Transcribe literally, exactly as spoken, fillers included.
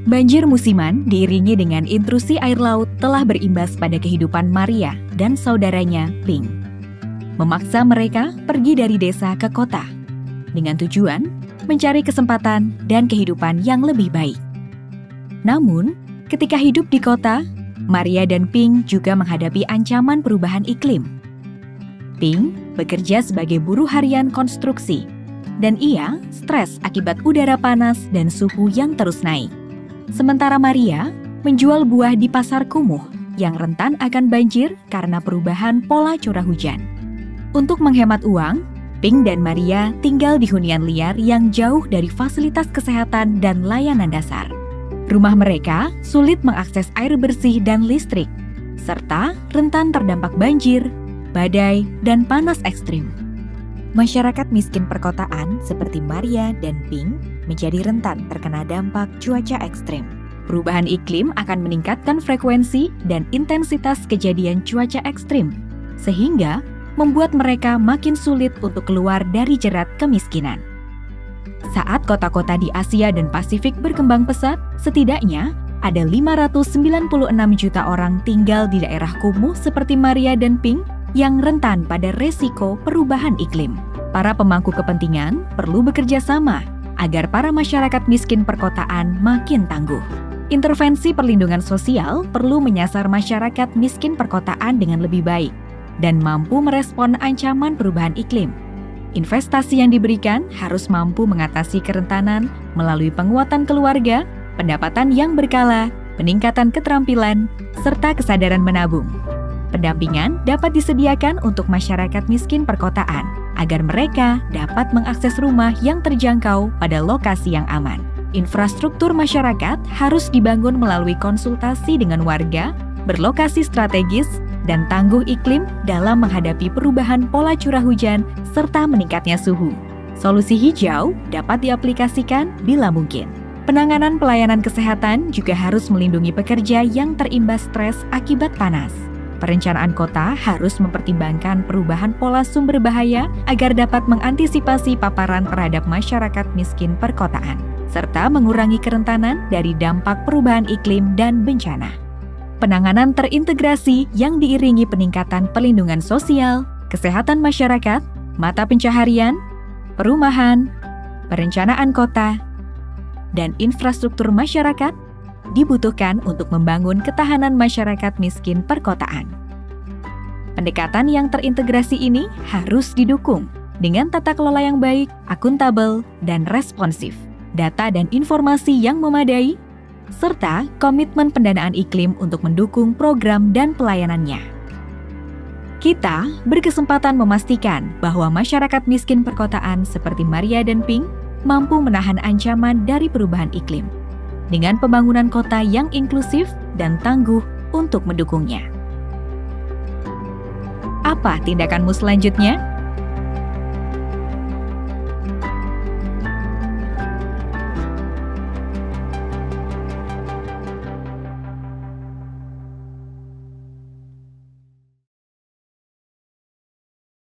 Banjir musiman diiringi dengan intrusi air laut telah berimbas pada kehidupan Maria dan saudaranya Pink. Memaksa mereka pergi dari desa ke kota, dengan tujuan mencari kesempatan dan kehidupan yang lebih baik. Namun, ketika hidup di kota, Maria dan Pink juga menghadapi ancaman perubahan iklim. Pink bekerja sebagai buruh harian konstruksi, dan ia stres akibat udara panas dan suhu yang terus naik. Sementara Maria menjual buah di pasar kumuh yang rentan akan banjir karena perubahan pola curah hujan. Untuk menghemat uang, Pink dan Maria tinggal di hunian liar yang jauh dari fasilitas kesehatan dan layanan dasar. Rumah mereka sulit mengakses air bersih dan listrik, serta rentan terdampak banjir, badai, dan panas ekstrim. Masyarakat miskin perkotaan seperti Maria dan Pink menjadi rentan terkena dampak cuaca ekstrim. Perubahan iklim akan meningkatkan frekuensi dan intensitas kejadian cuaca ekstrim, sehingga membuat mereka makin sulit untuk keluar dari jerat kemiskinan. Saat kota-kota di Asia dan Pasifik berkembang pesat, setidaknya ada lima ratus sembilan puluh enam juta orang tinggal di daerah kumuh seperti Maria dan Pink yang rentan pada resiko perubahan iklim. Para pemangku kepentingan perlu bekerja sama agar para masyarakat miskin perkotaan makin tangguh. Intervensi perlindungan sosial perlu menyasar masyarakat miskin perkotaan dengan lebih baik dan mampu merespon ancaman perubahan iklim. Investasi yang diberikan harus mampu mengatasi kerentanan melalui penguatan keluarga, pendapatan yang berkala, peningkatan keterampilan, serta kesadaran menabung. Pendampingan dapat disediakan untuk masyarakat miskin perkotaan agar mereka dapat mengakses rumah yang terjangkau pada lokasi yang aman. Infrastruktur masyarakat harus dibangun melalui konsultasi dengan warga, berlokasi strategis, dan tangguh iklim dalam menghadapi perubahan pola curah hujan serta meningkatnya suhu. Solusi hijau dapat diaplikasikan bila mungkin. Penanganan pelayanan kesehatan juga harus melindungi pekerja yang terimbas stres akibat panas. Perencanaan kota harus mempertimbangkan perubahan pola sumber bahaya agar dapat mengantisipasi paparan terhadap masyarakat miskin perkotaan, serta mengurangi kerentanan dari dampak perubahan iklim dan bencana. Penanganan terintegrasi yang diiringi peningkatan perlindungan sosial, kesehatan masyarakat, mata pencaharian, perumahan, perencanaan kota, dan infrastruktur masyarakat dibutuhkan untuk membangun ketahanan masyarakat miskin perkotaan. Pendekatan yang terintegrasi ini harus didukung dengan tata kelola yang baik, akuntabel, dan responsif, data dan informasi yang memadai, serta komitmen pendanaan iklim untuk mendukung program dan pelayanannya. Kita berkesempatan memastikan bahwa masyarakat miskin perkotaan seperti Maria dan Pink mampu menahan ancaman dari perubahan iklim dengan pembangunan kota yang inklusif dan tangguh untuk mendukungnya. Apa tindakanmu selanjutnya?